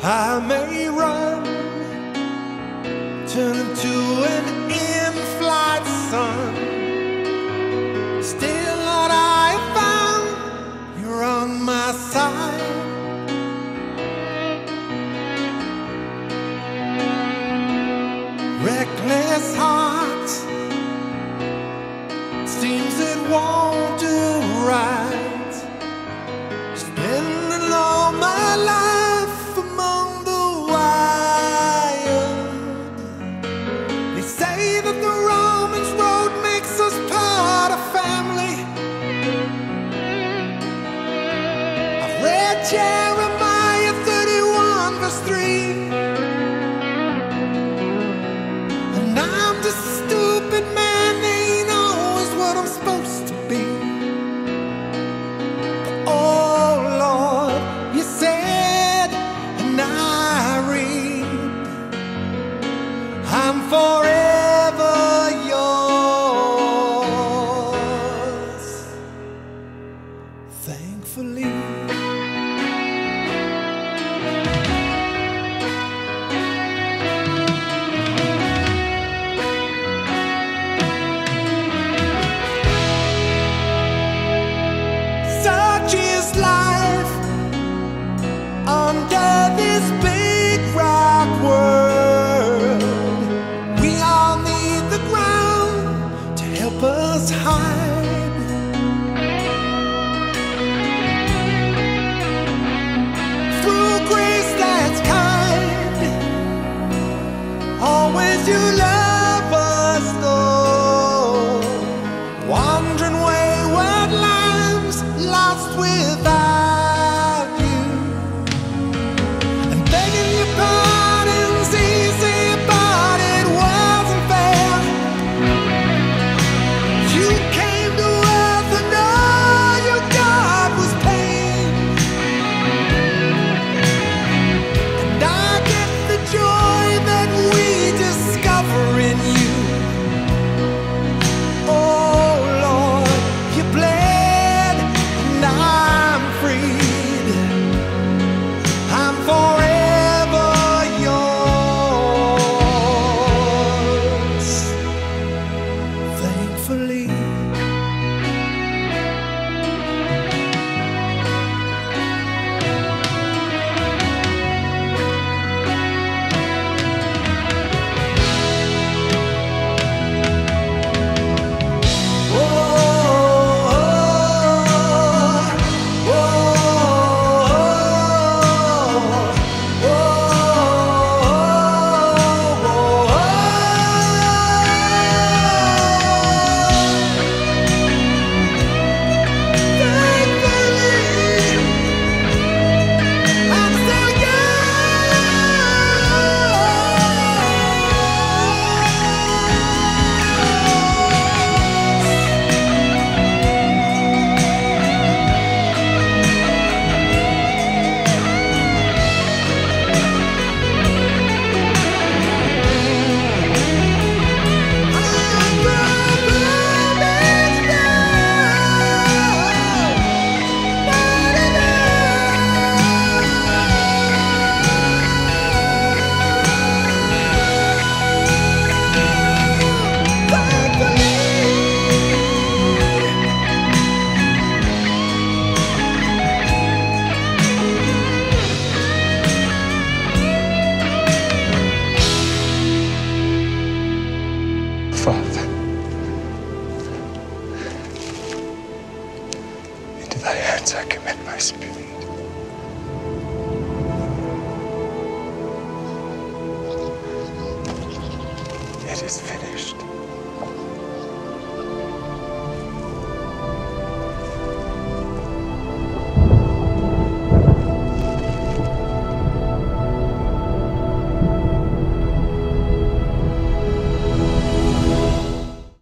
I may run, turn into an in-flight sun. Still, Lord, I have found you're on my side. Reckless heart seems it won't do right. Spending all my life among the wild. They say that the Romans road makes us part of family. I've read Jeremiah 31 verse 3. And I'm just a stupid man, ain't always what I'm supposed to be. But oh Lord, you said, and I read, I'm forever yours. Thankfully. Such is life under this big rock world. We all need the ground to help us hide. Through grace that's kind, always you love us, Lord. Wandering wayward lambs, lost without you, and begging your pardon's easy, but it wasn't fair. You came to earth and all you got was pain, and I get the joy that we discover in you. Oh Lord, you bled and I'm freed. I'm forever yours. Thankfully. Father, into thy hands I commit my spirit. It is finished.